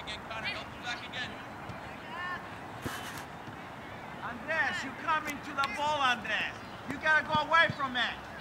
again, Connor. Help him back again. Andres, you coming to the ball, Andres. You gotta go away from it.